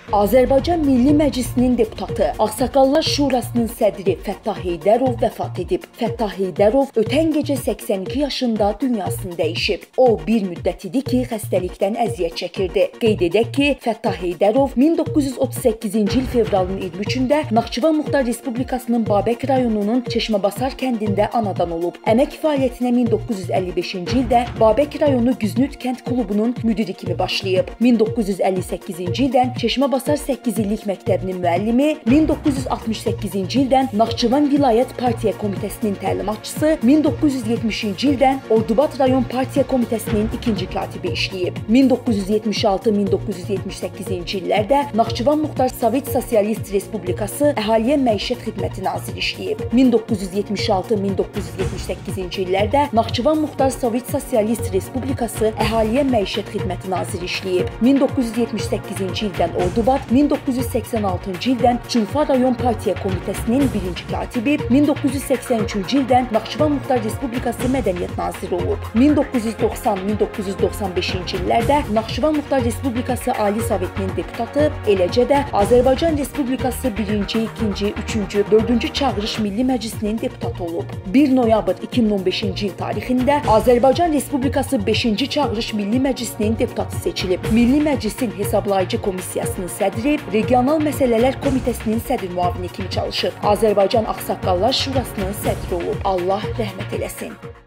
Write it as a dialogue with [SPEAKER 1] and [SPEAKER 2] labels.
[SPEAKER 1] Azərbaycan Milli Məclisinin deputatı, Ağsaqqallar Şurasının sədri Fəttah Heydərov vəfat edib. Fəttah Heydərov ötən gecə 82 yaşında dünyasını dəyişib. O, bir müddət idi ki, xəstəlikdən əziyyət çəkirdi. Qeyd edək ki, Fəttah Heydərov 1938-ci il fevralın 23-də Naxçıvan Muxtar Respublikasının Babək rayonunun Çeşməbasar kəndində anadan olub. Əmək fəaliyyətinə 1955-ci ildə Babək rayonu Güznüt kənd klubunun müdiri kimi başlayıb. 1958-ci ildən Çeşməbasar 8 illik məktəbinin müəllimi, 1968-ci ildən Naxçıvan Vilayət Partiya Komitəsinin təlimatçısı, 1970-ci ildən Ordubad Rayon Partiya Komitəsinin ikinci katibi işləyib. 1976-1978-ci illərdə Naxçıvan Muxtar Sovet Sosialist Respublikası Əhaliyə Məişət Xidməti naziri işləyib. 1976-1978-ci illərdə Naxçıvan Muxtar Sovet Sosialist Respublikası Əhaliyə Məişət Xidməti naziri işləyib. 1978-ci ildən Ordubad, 1986-cı ildən Çulfa Rayon Partiya Komitəsinin birinci katibi, 1983-cü ildən Naxçıvan Muxtar Respublikası Mədəniyyət naziri olub. 1990-1995-ci illərdə Naxçıvan Muxtar Respublikası Ali Sovetinin deputatı, eləcə də Azərbaycan Respublikası 1-ci, 2-ci, 3-cü, 4-cü Çağırış Milli Məclisinin deputatı olub. 1 noyabr 2015-ci il tarixində Azərbaycan Respublikası 5-ci Çağırış Milli Məclisinin deputatı seçilib. Milli Məclisin Hesablayıcı Komissiyasının sədri, Regional Məsələlər Komitəsinin sədr müavini kimi çalışır. Azərbaycan Ağsaqqallar Şurasının sədri olub. Allah rəhmət eləsin.